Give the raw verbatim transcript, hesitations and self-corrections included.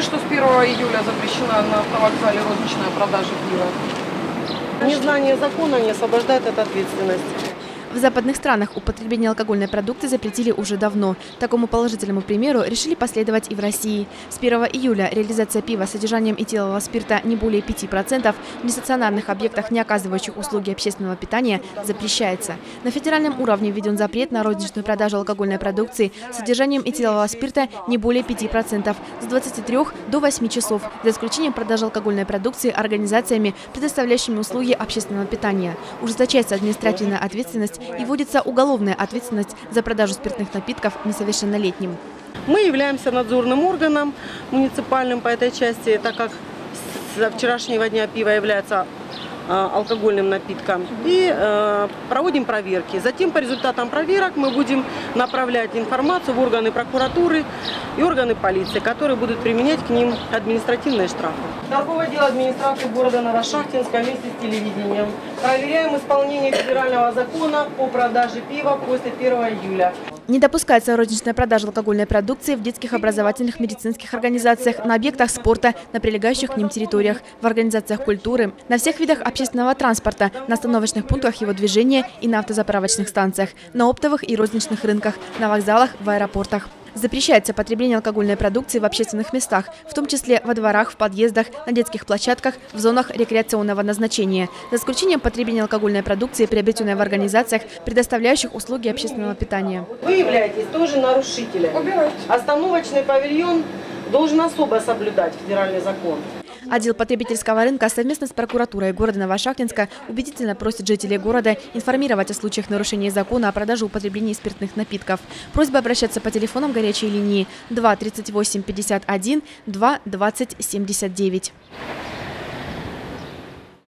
курсе, что с первого июля запрещена на автовокзале розничная продажа пива? Незнание закона не освобождает от ответственности. В западных странах употребление алкогольной продукции запретили уже давно. Такому положительному примеру решили последовать и в России. С первого июля реализация пива с содержанием этилового спирта не более пяти процентов в нестационарных объектах, не оказывающих услуги общественного питания, запрещается. На федеральном уровне введен запрет на розничную продажу алкогольной продукции с содержанием этилового спирта не более пяти процентов с двадцати трёх до восьми часов, за исключением продажи алкогольной продукции организациями, предоставляющими услуги общественного питания. Ужесточается административная ответственность и вводится уголовная ответственность за продажу спиртных напитков несовершеннолетним. Мы являемся надзорным органом муниципальным по этой части, так как с вчерашнего дня пиво является алкогольным напитком, и э, проводим проверки. Затем по результатам проверок мы будем направлять информацию в органы прокуратуры и органы полиции, которые будут применять к ним административные штрафы. Торговое дело администрации города Новошахтинска вместе с телевидением. Проверяем исполнение федерального закона по продаже пива после первого июля. Не допускается розничная продажа алкогольной продукции в детских образовательных медицинских организациях, на объектах спорта, на прилегающих к ним территориях, в организациях культуры, на всех видах общественного транспорта, на остановочных пунктах его движения и на автозаправочных станциях, на оптовых и розничных рынках, на вокзалах, в аэропортах. Запрещается потребление алкогольной продукции в общественных местах, в том числе во дворах, в подъездах, на детских площадках, в зонах рекреационного назначения, за исключением потребления алкогольной продукции, приобретенной в организациях, предоставляющих услуги общественного питания. Вы являетесь тоже нарушителем. Остановочный павильон должен особо соблюдать федеральный закон. Отдел потребительского рынка совместно с прокуратурой города Новошахтинска убедительно просит жителей города информировать о случаях нарушения закона о продаже и употреблении спиртных напитков. Просьба обращаться по телефонам горячей линии два тридцать восемь пятьдесят один, два двадцать семьдесят девять.